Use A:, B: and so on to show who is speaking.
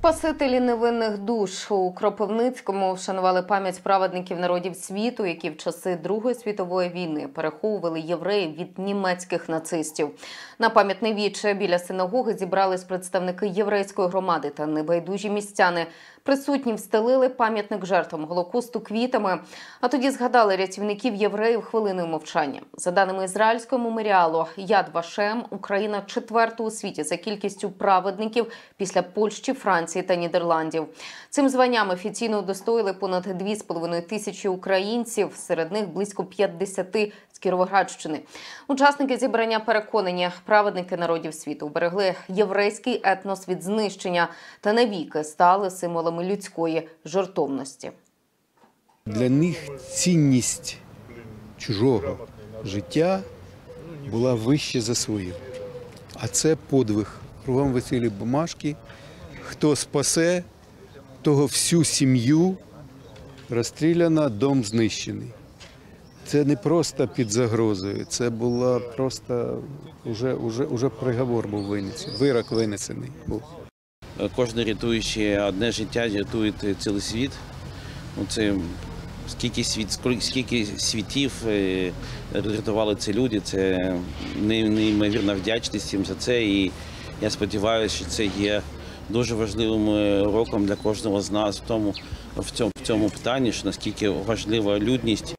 A: Спасителі невинних душ у Кропивницькому вшанували пам'ять праведників народів світу, які в часи Другої світової війни переховували євреїв від німецьких нацистів. На пам'ятне віче біля синагоги зібрались представники єврейської громади та небайдужі містяни. Присутні встелили пам'ятник жертвам Голокосту квітами, а тоді згадали рятівників євреїв хвилиною мовчання. За даними ізраїльського меморіалу Яд Вашем, Україна четверта у світі за кількістю праведників після Польщі, Франції та Нідерландів. Цим званням офіційно удостоїли понад 2,5 тисячі українців, серед них близько 50 з Кіровоградщини. Учасники зібрання переконані, праведники народів світу вберегли єврейський етнос від знищення та навіки стали символами людської жертовності.
B: Для них цінність чужого життя була вище за свою. А це подвиг. Кругом висіли бумажки. Хто спасе, того всю сім'ю розстріляно, дом знищений. Це не просто під загрозою, це була просто, уже приговор був винесений, вирок винесений був.
C: Кожен рятуючи одне життя, рятує цілий світ. Це скільки світів рятували ці люди, це неймовірна вдячність їм за це. І я сподіваюся, що це є дуже важливим уроком для кожного з нас в цьому питанні, що наскільки важлива людяність